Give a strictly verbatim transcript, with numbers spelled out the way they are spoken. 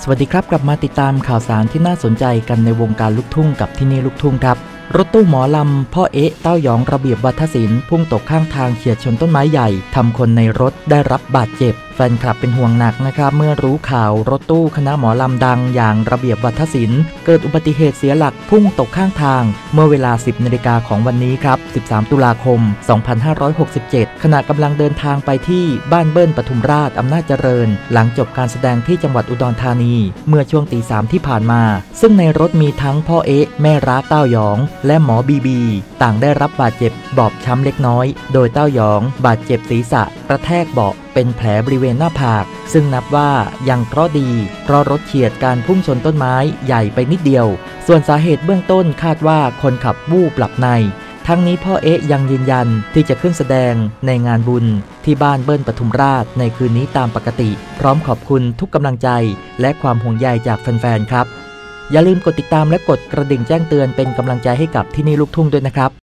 สวัสดีครับกลับมาติดตามข่าวสารที่น่าสนใจกันในวงการลูกทุ่งกับที่นี่ลูกทุ่งครับรถตู้หมอลำพ่อเอ๊ะเต้ายองระเบียบวัฒศิลป์พุ่งตกข้างทางเฉียดชนต้นไม้ใหญ่ทำคนในรถได้รับบาดเจ็บแฟนคลับเป็นห่วงหนักนะครับเมื่อรู้ข่าวรถตู้คณะหมอลำดังอย่างระเบียบวัฒศิลป์เกิดอุบัติเหตุเสียหลักพุ่งตกข้างทางเมื่อเวลา สิบนาฬิกาของวันนี้ครับสิบสามตุลาคมสองพันห้าร้อยหกสิบเจ็ดขณะกำลังเดินทางไปที่บ้านเบิ้ลปทุมราชอำนาจเจริญหลังจบการแสดงที่จังหวัดอุดรธานีเมื่อช่วงตีสามที่ผ่านมาซึ่งในรถมีทั้งพ่อเอ๊ะแม่รักเต้ายองและหมอบีบีต่างได้รับบาดเจ็บบอบช้ำเล็กน้อยโดยเต้ายองบาดเจ็บศีรษะกระแทกเบาะเป็นแผลบริเวณหน้าผากซึ่งนับว่ายังเคราะห์ดีเพราะรถเฉียดการพุ่งชนต้นไม้ใหญ่ไปนิดเดียวส่วนสาเหตุเบื้องต้นคาดว่าคนขับวูบหลับในทั้งนี้พ่อเอ๊ะยังยืนยันที่จะขึ้นแสดงในงานบุญที่บ้านเบิ้ลปทุมราชในคืนนี้ตามปกติพร้อมขอบคุณทุกกำลังใจและความห่วงใยจากแฟนๆครับอย่าลืมกดติดตามและกดกระดิ่งแจ้งเตือนเป็นกำลังใจให้กับที่นี่ลูกทุ่งด้วยนะครับ